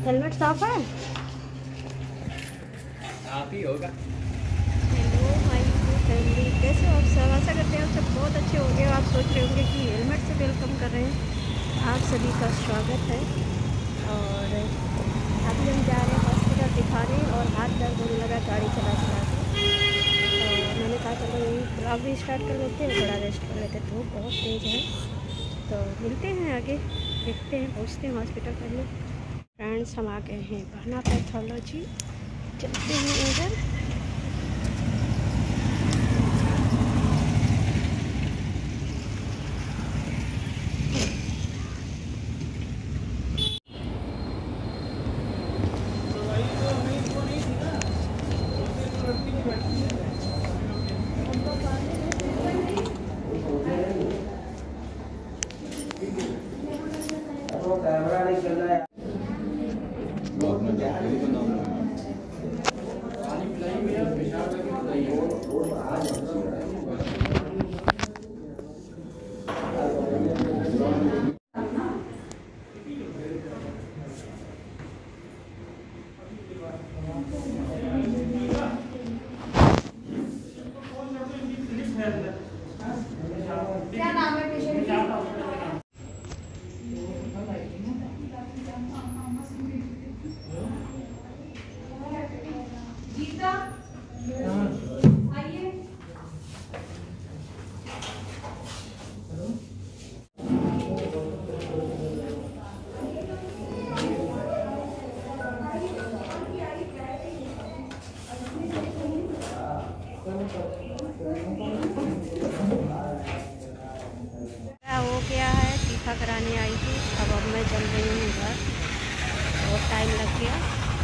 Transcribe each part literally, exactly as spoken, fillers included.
Helmet साफ है? आप ही होगा। हेलो भाई फैमिली, कैसे हो आप सब? आशा करते हैं आप सब बहुत अच्छे होंगे। आप सोच रहे होंगे कि हेलमेट से वेलकम कर रहे हैं। आप सभी का स्वागत है। और अभी हम जा रहे हैं हॉस्पिटल दिखाने और हाथ दर्द होने लगा गाड़ी चला चला के। तो मैंने कहा चलो यही ब्लॉग भी स्टार्ट कर लेते हैं, थोड़ा रेस्ट कर लेते हैं। धूप बहुत तेज़ है। तो मिलते हैं आगे, देखते हैं, पहुँचते हैं हॉस्पिटल पहले। फ्रेंड्स हम आ गए हैं बहना पैथोलॉजी, चलते हैं उधर। कैमरा नहीं चल रहा है। क्या नाम है पेशेंट का? गीता आइए। हो गया है, टीका कराने आई थी। अब अब मैं चल रही हूँ घर, बहुत टाइम लग गया।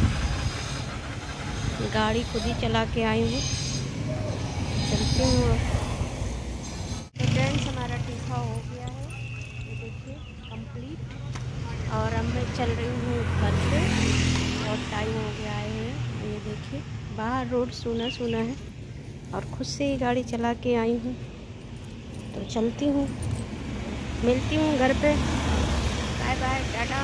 गाड़ी खुद ही चला के आई हूँ, चलती हूँ अब। तो फ्रेंड्स हमारा टीका हो गया है, ये देखिए कंप्लीट। और अब मैं चल रही हूँ घर पे, बहुत टाइम हो गया आए हैं। ये देखिए बाहर रोड सूना सूना है और खुद से ही गाड़ी चला के आई हूँ। तो चलती हूँ, मिलती हूँ घर पे। Bye bye, Tata.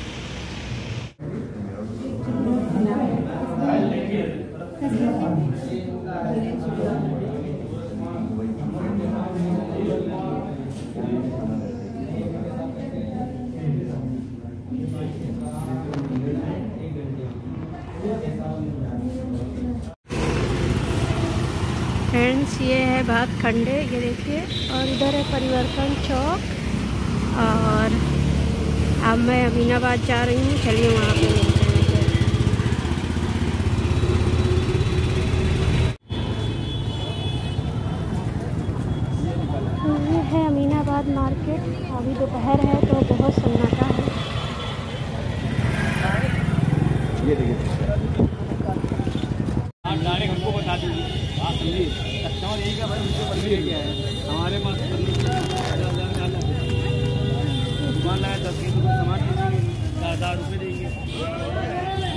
फ्रेंड्स ये है भात खंडे, ये देखिए। और इधर है परिवर्तन चौक। और अब मैं अमीनाबाद जा रही हूँ, चलिए वहाँ पे मिलते हैं। तो ये है अमीनाबाद मार्केट। अभी दोपहर है तो बहुत सन्नाटा है। ये देखिए डायरेक्ट हमको बता दीजिए, आप समझिए कस्टमर यही का भाई उनसे बदली लेके आए हैं हमारे पास। दुकान लाया दस किलो का सामान दीजिए, चार हजार रुपये देंगे।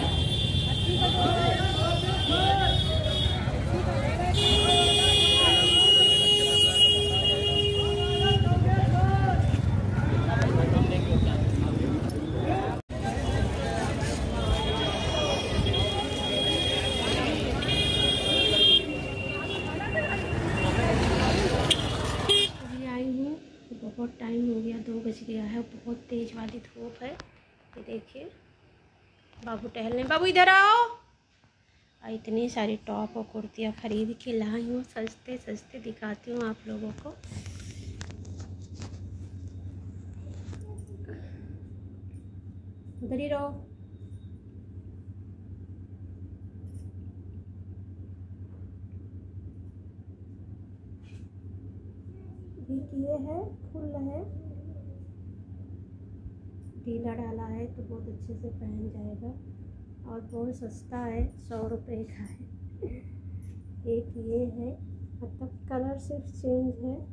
बहुत टाइम हो गया, दो बज गया है। बहुत तेज़ वाली धूप है। ये देखिए बाबू टहलने, बाबू इधर आओ। और इतनी सारी टॉप और कुर्तियाँ खरीद के लाई हूँ, सस्ते सस्ते दिखाती हूँ आप लोगों को। उधर ही रहो। एक ये है, फुल है, ढीला डाला है तो बहुत अच्छे से पहन जाएगा। और बहुत सस्ता है, सौ रुपये का है। एक ये है, मतलब कलर सिर्फ चेंज है।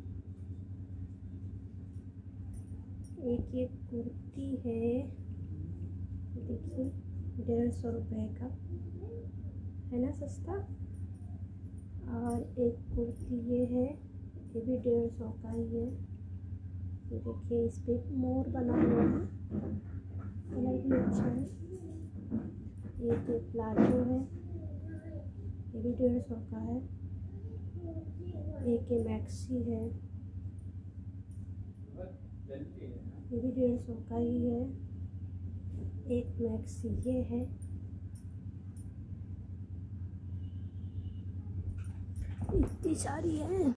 एक ये कुर्ती है, देखिए डेढ़ सौ रुपये का है ना, सस्ता। और एक कुर्ती ये है, ये भी डेढ़ सौ का ही है। ये देखिए इस पर मोर बना हुआ है, कलर भी अच्छा है। एक प्लाजो है, ये भी डेढ़ सौ का है। एक ये मैक्सी है, ये भी डेढ़ सौ का ही है। एक मैक्सी ये है, इतनी सारी है।